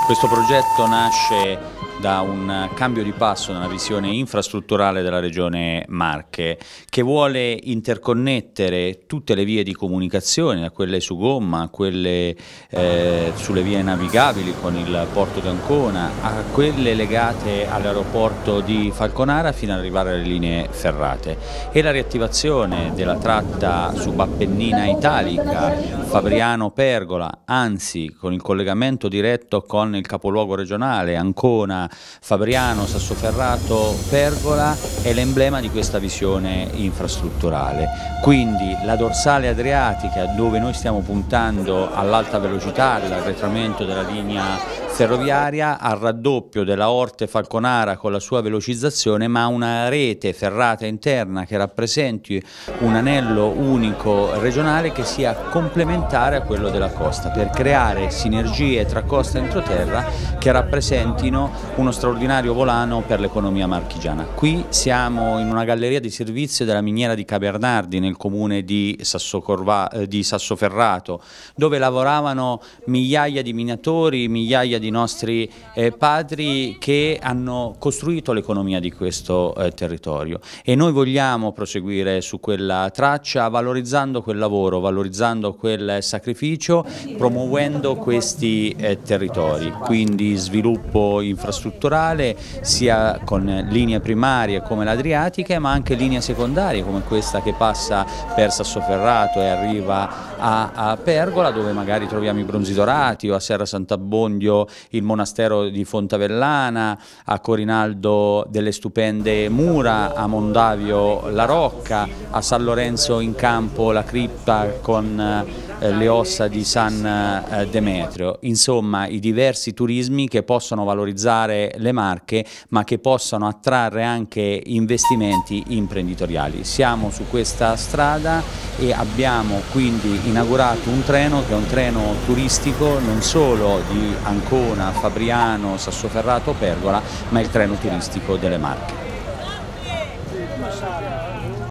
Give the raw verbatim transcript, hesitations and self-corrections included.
Questo progetto nasce da un cambio di passo nella visione infrastrutturale della Regione Marche, che vuole interconnettere tutte le vie di comunicazione, da quelle su gomma a quelle eh, sulle vie navigabili con il porto di Ancona, a quelle legate all'aeroporto di Falconara fino ad arrivare alle linee ferrate, e la riattivazione della tratta subappennina italica Fabriano-Pergola, anzi con il collegamento diretto con il capoluogo regionale Ancona, Fabriano, Sassoferrato, Pergola, è l'emblema di questa visione infrastrutturale. Quindi la dorsale adriatica, dove noi stiamo puntando all'alta velocità, all'arretramento della linea ferroviaria, al raddoppio della Orte-Falconara con la sua velocizzazione, ma una rete ferrata interna che rappresenti un anello unico regionale che sia complementare a quello della costa, per creare sinergie tra costa e entroterra che rappresentino uno straordinario volano per l'economia marchigiana. Qui siamo in una galleria di servizio della miniera di Cabernardi nel comune di, Sassocorva, eh, di Sassoferrato, dove lavoravano migliaia di minatori, migliaia di nostri eh, padri che hanno costruito l'economia di questo eh, territorio, e noi vogliamo proseguire su quella traccia valorizzando quel lavoro, valorizzando quel sacrificio, promuovendo questi eh, territori, quindi sviluppo infrastrutturale sia con linee primarie come l'Adriatica, ma anche linee secondarie come questa che passa per Sassoferrato e arriva a, a Pergola, dove magari troviamo i Bronzi Dorati, o a Serra Sant'Abbondio il monastero di Fontavellana, a Corinaldo delle stupende mura, a Mondavio la Rocca, a San Lorenzo in Campo la cripta con eh, le ossa di San eh, Demetrio. Insomma, i diversi turismi che possono valorizzare le Marche, ma che possano attrarre anche investimenti imprenditoriali. Siamo su questa strada e abbiamo quindi inaugurato un treno che è un treno turistico non solo di Ancona, Fabriano, Sassoferrato, Pergola, ma il treno turistico delle Marche.